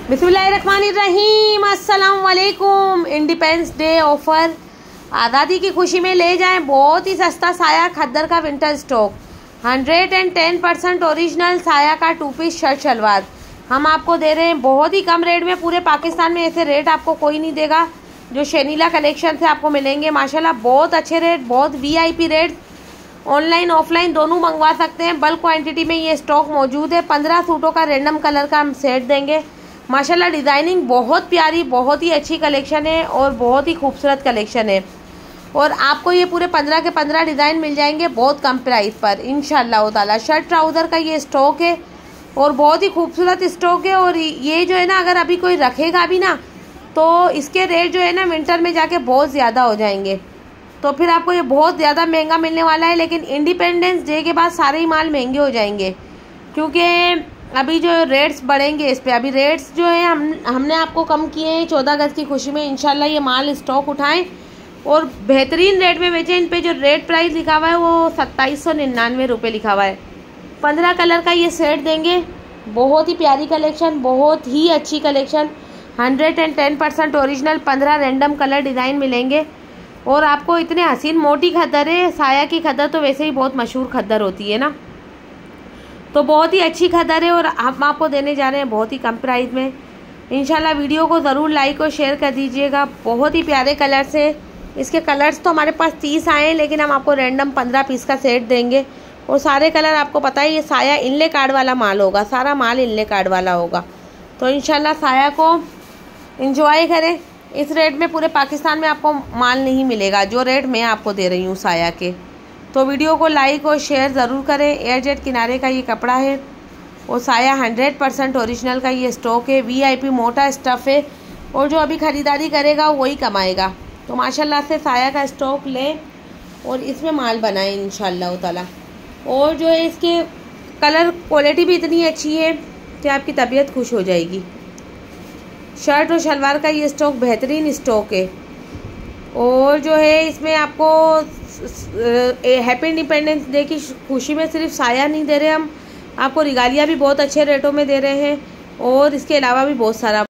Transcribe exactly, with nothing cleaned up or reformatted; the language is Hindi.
बिस्मिल्लाहिर्रहमानिर्रहीम, अस्सलाम वालेकुम। इंडिपेंडेंस डे ऑफर आज़ादी की खुशी में ले जाएं बहुत ही सस्ता साया खद्दर का winter stock. Hundred and ten percent original साया का टू पीस शर्ट शलवार हम आपको दे रहे हैं बहुत ही कम रेट में। पूरे पाकिस्तान में ऐसे रेट आपको कोई नहीं देगा जो शनीला कलेक्शन से आपको मिलेंगे। माशाल्लाह बहुत अच्छे रेट, बहुत वीआईपी रेट। ऑनलाइन ऑफलाइन दोनों मंगवा सकते हैं। बल्क क्वांटिटी में ये स्टॉक मौजूद है। पंद्रह सूटों का रैंडम कलर का हम सेट देंगे। माशाल्लाह डिज़ाइनिंग बहुत प्यारी, बहुत ही अच्छी कलेक्शन है और बहुत ही खूबसूरत कलेक्शन है। और आपको ये पूरे पंद्रह के पंद्रह डिज़ाइन मिल जाएंगे बहुत कम प्राइस पर इंशाल्लाह ताला। शर्ट ट्राउज़र का ये स्टॉक है और बहुत ही खूबसूरत स्टॉक है। और ये जो है ना, अगर अभी कोई रखेगा भी ना तो इसके रेट जो है ना विंटर में जाके बहुत ज़्यादा हो जाएंगे, तो फिर आपको ये बहुत ज़्यादा महंगा मिलने वाला है। लेकिन इंडिपेंडेंस डे के बाद सारे ही माल महंगे हो जाएंगे क्योंकि अभी जो रेट्स बढ़ेंगे इस पे। अभी रेट्स जो है हम हमने आपको कम किए हैं चौदह अगस्त की खुशी में। इंशाल्लाह ये माल स्टॉक उठाएं और बेहतरीन रेट में बेचें। इन पे जो रेट प्राइस लिखा हुआ है वो सत्ताईस सौ निन्यानवे रुपये लिखा हुआ है। पंद्रह कलर का ये सेट देंगे। बहुत ही प्यारी कलेक्शन, बहुत ही अच्छी collection. Hundred and ten percent original पंद्रह रैंडम कलर डिज़ाइन मिलेंगे। और आपको इतने हसीन मोटी खद्दर है। साया की खद्दर तो वैसे ही बहुत मशहूर खद्दर होती है ना, तो बहुत ही अच्छी खद्दर है और हम आपको देने जा रहे हैं बहुत ही कम प्राइस में। इंशाल्लाह वीडियो को ज़रूर लाइक और शेयर कर दीजिएगा। बहुत ही प्यारे कलर्स है। इसके कलर्स तो हमारे पास तीस आए हैं, लेकिन हम आपको रैंडम पंद्रह पीस का सेट देंगे। और सारे कलर आपको पता है ये साया इनले कार्ड वाला माल होगा, सारा माल इनले कार्ड वाला होगा। तो इंशाल्लाह साया को इंजॉय करें। इस रेट में पूरे पाकिस्तान में आपको माल नहीं मिलेगा जो रेट मैं आपको दे रही हूँ साया के। तो वीडियो को लाइक और शेयर ज़रूर करें। एयर जेट किनारे का ये कपड़ा है और साया हंड्रेड परसेंट ओरिजिनल का ये स्टॉक है। वीआईपी मोटा स्टफ़ है और जो अभी ख़रीदारी करेगा वही कमाएगा। तो माशाल्लाह से साया का स्टॉक लें और इसमें माल बनाएं इंशाल्लाह ताला। और जो है इसके कलर क्वालिटी भी इतनी अच्छी है कि आपकी तबीयत खुश हो जाएगी। शर्ट और शलवार का ये स्टॉक बेहतरीन स्टॉक है। और जो है इसमें आपको हैप्पी इंडिपेंडेंस डे की खुशी में सिर्फ साया नहीं दे रहे हम, आपको रिगालिया भी बहुत अच्छे रेटों में दे रहे हैं और इसके अलावा भी बहुत सारा